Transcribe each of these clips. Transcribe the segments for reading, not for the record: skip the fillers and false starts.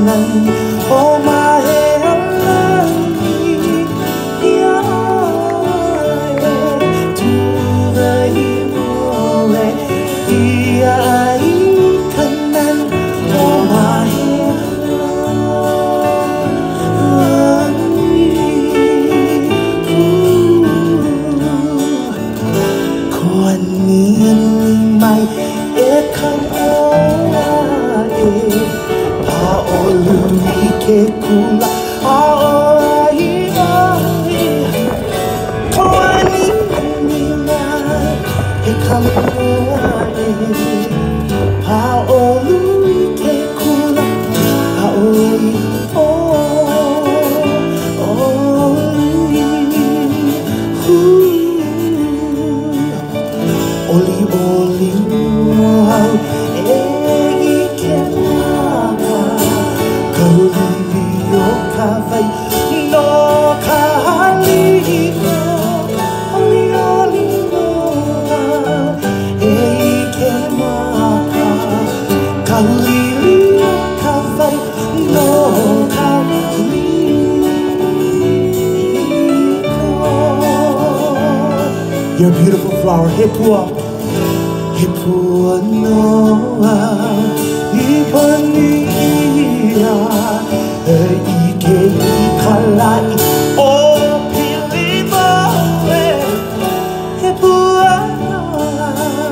하나님 오마에 하나님 야에 두라이 모에 이아이 간난 오마에 하나님 고안니은 마이 에칸오아에 파올루이케 쿨라 아오아이 아이 고안니은 마이 에칸오아에 파올루이케 쿨라 아오아이 Oli oli wow egi kenaka kaulio kavai no kalio oli oli wow egi kenaka kaulio kavai no kalio. You're a beautiful flower. Hipua. Hipua noa ipania ike ikalai o pilimae. Hipua noa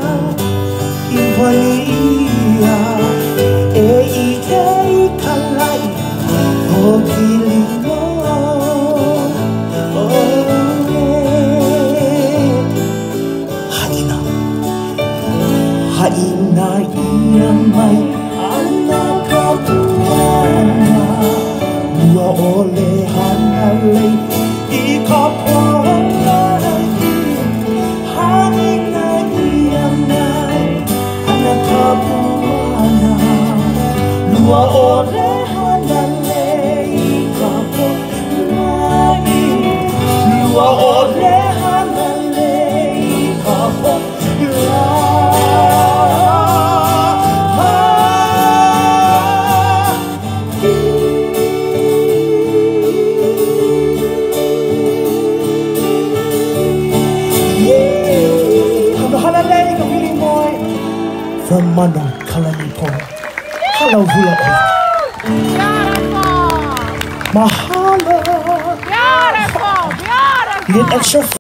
ipania ike ikalai o Haina ia mai ana kapuana Ua ole hana lei I ka poalai Haina ia mai ana kapuana Ua ole hana lei I ka poalai Ua ole hana lei I ka poalai From Mano Kalanipo. Hello, Hula. Beautiful. Mahalo. Beautiful. Beautiful. You get extra